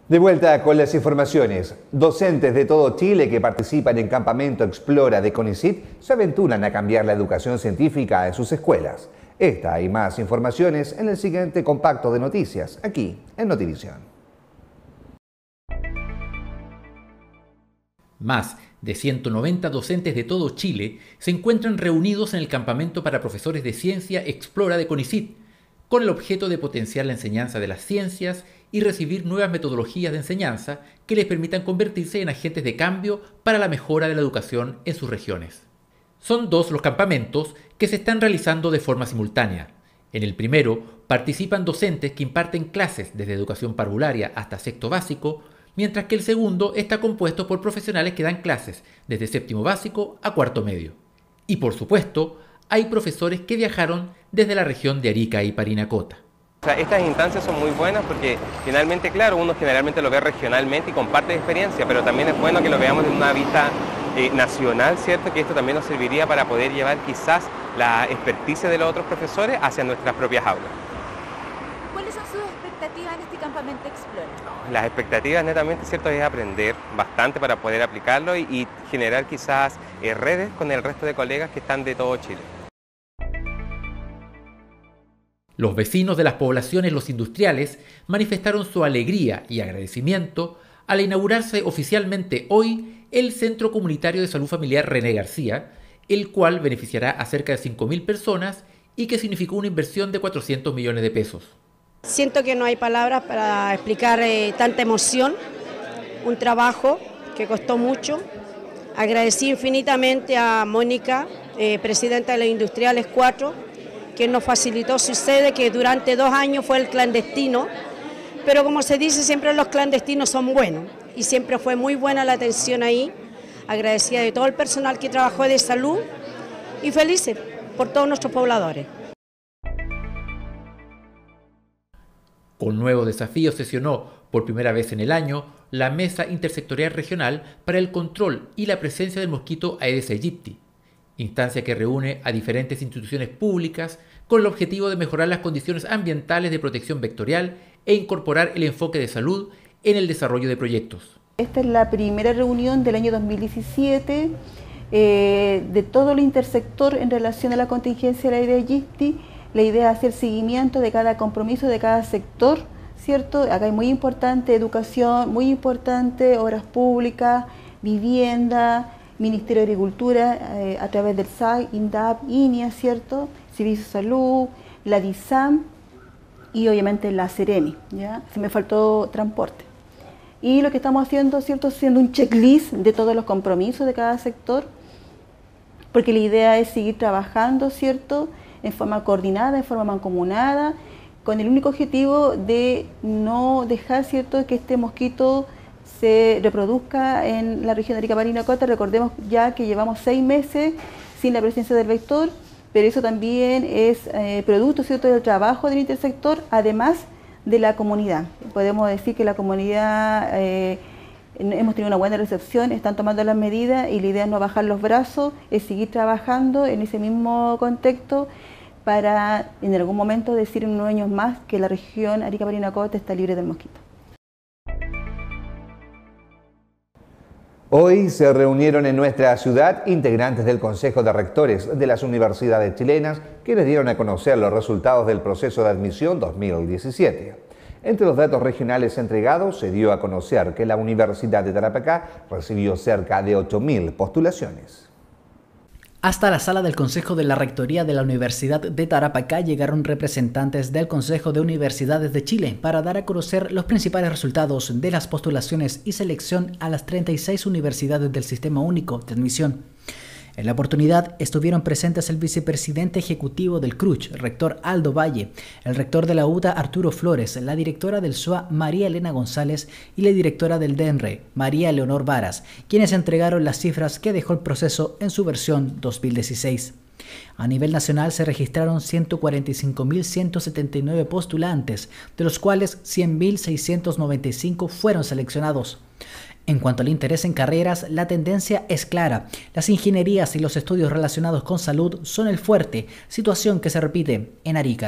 De vuelta con las informaciones. Docentes de todo Chile que participan en Campamento Explora de CONICYT se aventuran a cambiar la educación científica en sus escuelas. Esta y más informaciones en el siguiente compacto de noticias, aquí en Notivisión. Más de 190 docentes de todo Chile se encuentran reunidos en el Campamento para Profesores de Ciencia Explora de CONICYT, con el objeto de potenciar la enseñanza de las ciencias y recibir nuevas metodologías de enseñanza que les permitan convertirse en agentes de cambio para la mejora de la educación en sus regiones. Son 2 los campamentos que se están realizando de forma simultánea. En el primero participan docentes que imparten clases desde educación parvularia hasta sexto básico, mientras que el segundo está compuesto por profesionales que dan clases desde séptimo básico a cuarto medio. Y por supuesto, hay profesores que viajaron desde la región de Arica y Parinacota. Estas instancias son muy buenas porque finalmente, claro, uno generalmente lo ve regionalmente y comparte experiencia, pero también es bueno que lo veamos en una vista nacional, ¿cierto? Que esto también nos serviría para poder llevar quizás la experticia de los otros profesores hacia nuestras propias aulas. ¿Cuáles son sus expectativas en este campamento Explora? Las expectativas netamente, ¿cierto?, es aprender bastante para poder aplicarlo y generar quizás redes con el resto de colegas que están de todo Chile. Los vecinos de las poblaciones Los Industriales manifestaron su alegría y agradecimiento al inaugurarse oficialmente hoy el Centro Comunitario de Salud Familiar René García, el cual beneficiará a cerca de 5.000 personas y que significó una inversión de 400 millones de pesos. Siento que no hay palabras para explicar tanta emoción, un trabajo que costó mucho. Agradecí infinitamente a Mónica, presidenta de los Industriales 4, que nos facilitó su sede, que durante 2 años fue el clandestino, pero como se dice, siempre los clandestinos son buenos, y siempre fue muy buena la atención ahí. Agradecida de todo el personal que trabajó de salud y felices por todos nuestros pobladores. Con nuevos desafíos sesionó por primera vez en el año la Mesa Intersectorial Regional para el control y la presencia del mosquito Aedes aegypti, instancia que reúne a diferentes instituciones públicas con el objetivo de mejorar las condiciones ambientales de protección vectorial e incorporar el enfoque de salud en el desarrollo de proyectos. Esta es la primera reunión del año 2017 de todo el intersector en relación a la contingencia de la Aedes aegypti. La idea es hacer seguimiento de cada compromiso de cada sector, ¿cierto? Acá es muy importante educación, muy importante obras públicas, vivienda, Ministerio de Agricultura a través del SAI, INDAP, INIA, ¿cierto? Servicio de Salud, la DISAM y obviamente la Seremi, ¿ya? Se me faltó transporte. Y lo que estamos haciendo, ¿cierto? Haciendo un checklist de todos los compromisos de cada sector, porque la idea es seguir trabajando, ¿cierto? En forma coordinada, en forma mancomunada, con el único objetivo de no dejar, ¿cierto?, que este mosquito se reproduzca en la región de Arica Parinacota. Recordemos ya que llevamos 6 meses sin la presencia del vector, pero eso también es producto, ¿cierto?, del trabajo del intersector, además de la comunidad. Podemos decir que la comunidad hemos tenido una buena recepción, están tomando las medidas y la idea es no bajar los brazos, es seguir trabajando en ese mismo contexto para en algún momento decir en unos años más que la región Arica Parinacota está libre del mosquito. Hoy se reunieron en nuestra ciudad integrantes del Consejo de Rectores de las universidades chilenas, quienes dieron a conocer los resultados del proceso de admisión 2017. Entre los datos regionales entregados se dio a conocer que la Universidad de Tarapacá recibió cerca de 8.000 postulaciones. Hasta la sala del Consejo de la Rectoría de la Universidad de Tarapacá llegaron representantes del Consejo de Universidades de Chile para dar a conocer los principales resultados de las postulaciones y selección a las 36 universidades del Sistema Único de Admisión. En la oportunidad estuvieron presentes el vicepresidente ejecutivo del CRUCH, el rector Aldo Valle, el rector de la UTA Arturo Flores, la directora del SUA María Elena González y la directora del DENRE María Leonor Varas, quienes entregaron las cifras que dejó el proceso en su versión 2016. A nivel nacional se registraron 145.179 postulantes, de los cuales 100.695 fueron seleccionados. En cuanto al interés en carreras, la tendencia es clara. Las ingenierías y los estudios relacionados con salud son el fuerte, situación que se repite en Arica.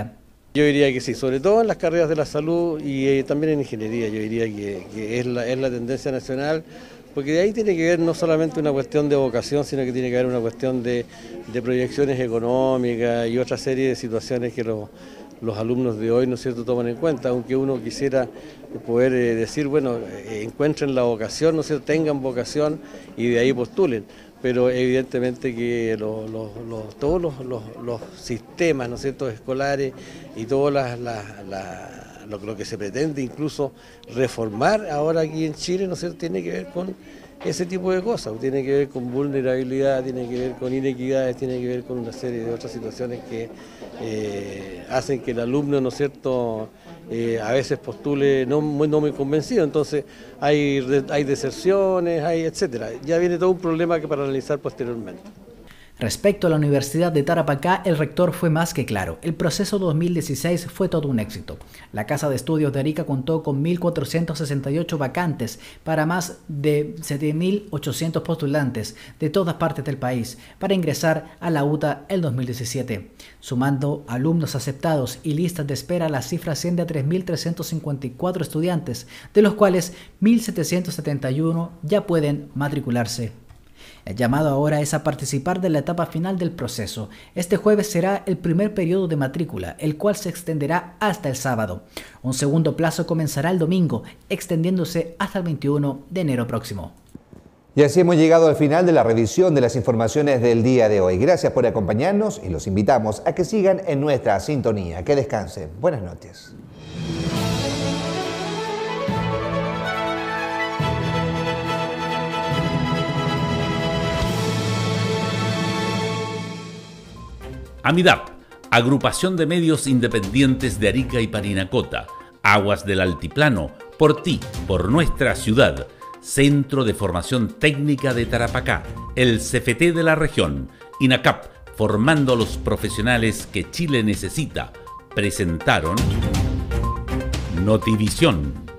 Yo diría que sí, sobre todo en las carreras de la salud y también en ingeniería, yo diría que es la tendencia nacional, porque de ahí tiene que ver no solamente una cuestión de vocación, sino que tiene que ver una cuestión de proyecciones económicas y otra serie de situaciones que los alumnos de hoy, ¿no es cierto?, toman en cuenta, aunque uno quisiera poder decir, bueno, encuentren la vocación, ¿no es cierto?, tengan vocación y de ahí postulen. Pero evidentemente que todos los sistemas, ¿no es cierto?, escolares y todo lo que se pretende incluso reformar ahora aquí en Chile, ¿no es cierto?, tiene que ver con ese tipo de cosas, tiene que ver con vulnerabilidad, tiene que ver con inequidades, tiene que ver con una serie de otras situaciones que hacen que el alumno, ¿no es cierto?, a veces postule no muy convencido, entonces hay deserciones, hay etcétera. Ya viene todo un problema que para analizar posteriormente. Respecto a la Universidad de Tarapacá, el rector fue más que claro. El proceso 2016 fue todo un éxito. La Casa de Estudios de Arica contó con 1.468 vacantes para más de 7.800 postulantes de todas partes del país para ingresar a la UTA el 2017. Sumando alumnos aceptados y listas de espera, la cifra asciende a 3.354 estudiantes, de los cuales 1.771 ya pueden matricularse. El llamado ahora es a participar de la etapa final del proceso. Este jueves será el primer periodo de matrícula, el cual se extenderá hasta el sábado. Un segundo plazo comenzará el domingo, extendiéndose hasta el 21 de enero próximo. Y así hemos llegado al final de la revisión de las informaciones del día de hoy. Gracias por acompañarnos y los invitamos a que sigan en nuestra sintonía. Que descansen. Buenas noches. AMIDAP, Agrupación de Medios Independientes de Arica y Parinacota, Aguas del Altiplano, por ti, por nuestra ciudad, Centro de Formación Técnica de Tarapacá, el CFT de la región, INACAP, formando a los profesionales que Chile necesita, presentaron Notivisión.